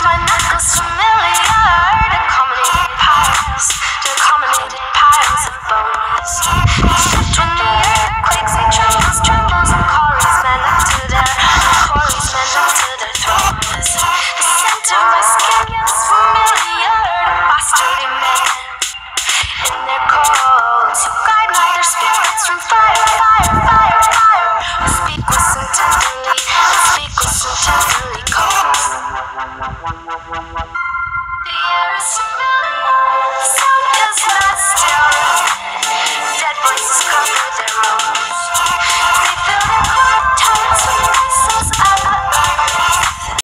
my knuckles familiar to culminated piles of bones. Except when the earth quakes and trembles, and quarries man up to their thrones. The scent of my skin gets familiar to bastardy men in their codes, who guide not their spirits from fire. Who speak with some tenderly cold.